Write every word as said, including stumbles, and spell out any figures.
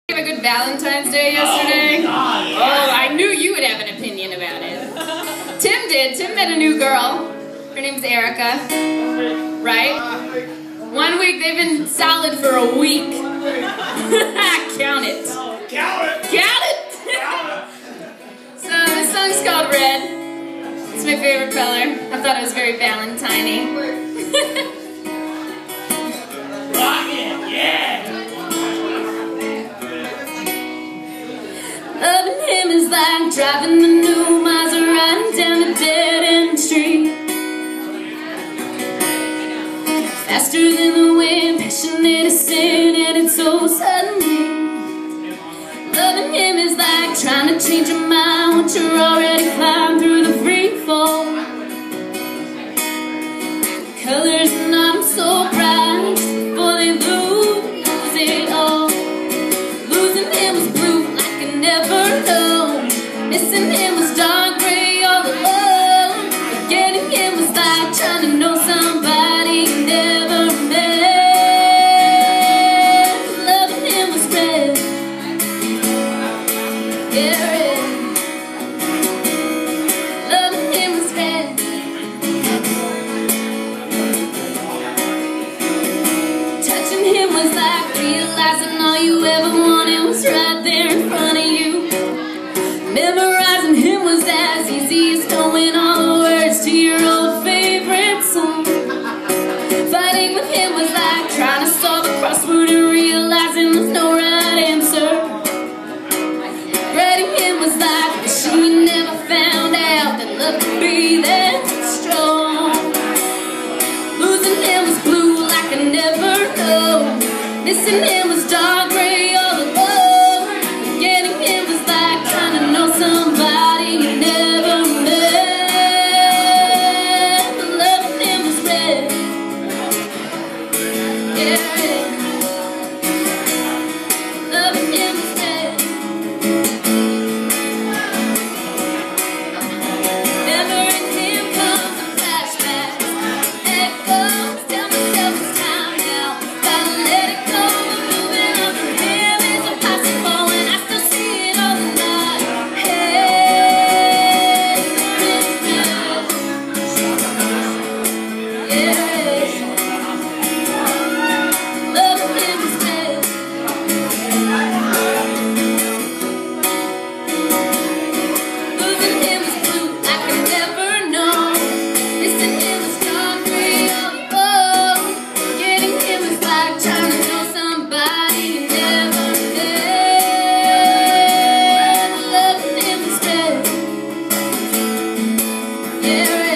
Have a good Valentine's Day yesterday? Oh, God, yeah. Oh, I knew you would have an opinion about it. Tim did. Tim met a new girl. Her name's Erica. Right? One week. They've been solid for a week. Count it. Count it. Count it. So this song's called Red. It's my favorite color. I thought it was very Valentine-y. Rock it, yeah! Loving him is like driving the new Maserati down a dead-end street. Faster than the wind, passionate as sin, and it's so suddenly. Loving him is like trying to change your mind once you're already climbed through the free fall. The colors are not so bright before they lose it all. Losing him was blue like I never know. Missing him was dark gray all alone. Getting him was like trying to know somebody you never met. Loving him was red. Yeah, red. Loving him was red. Touching him was like realizing all you ever wanted was right there in front of you. Memorizing him was as easy as knowing all the words to your old favorite song. Fighting with him was like trying to solve a crossword and realizing there's no right answer. Writing him was like wishing you never found out that love could be that strong. Losing him was blue like I never know. Missing him was dark gray all alone. Getting him was like trying to know somebody you never met. Loving him was red. Yeah, red. Loving him was red. Remembering him comes a flashback. Echoes tell myself it's time now. Gotta let it go. Moving on from him is impossible, and I still see it all the night. Hey, yeah. Loving him is red. Losing him was blue like I never known. Missing him was dark gray all alone. Getting him was like trying to know somebody you never met. Loving him was red. Yeah, red.